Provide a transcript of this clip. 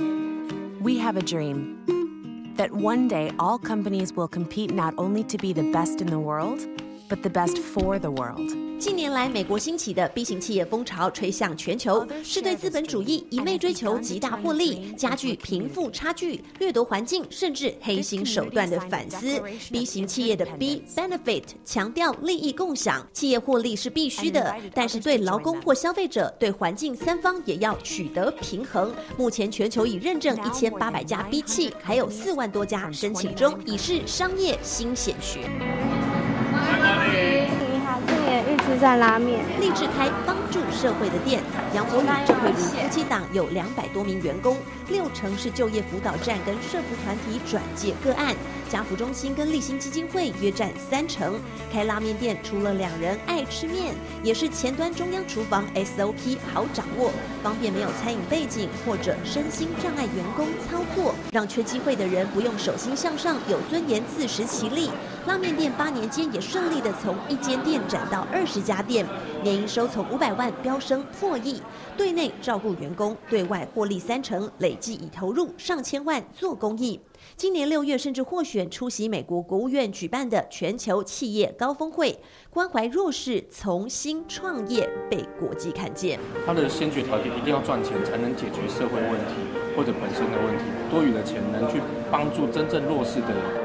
We have a dream that one day all companies will compete not only to be the best in the world, but the best for the world. 近年来，美国兴起的 B 型企业风潮吹向全球，是对资本主义一昧追求极大获利、加剧贫富差距、掠夺环境，甚至黑心手段的反思。B 型企业的 B benefit 强调利益共享，企业获利是必须的，但是对劳工或消费者、对环境三方也要取得平衡。目前全球已认证1800家 B 企，还有4万多家申请中，已是商业新显学。 预制站拉面， 立志开帮助社会的店。杨博宇、郑慧茹夫妻档有200多名员工，60%是就业辅导站跟社福团体转介个案，家福中心跟立新基金会约占30%。开拉面店除了2人爱吃面，也是前端中央厨房 SOP 好掌握，方便没有餐饮背景或者身心障碍员工操作，让缺机会的人不用手心向上，有尊严自食其力。拉面店8年间也顺利的从1间店展到20家店，年营收从500万飙升破亿。对内照顾员工，对外获利30%，累计已投入上千万做公益。今年6月甚至获选出席美国国务院举办的全球企业高峰会，关怀弱势从新创业被国际看见。 它的先决条件一定要赚钱，才能解决社会问题或者本身的问题，多余的钱能去帮助真正弱势的人。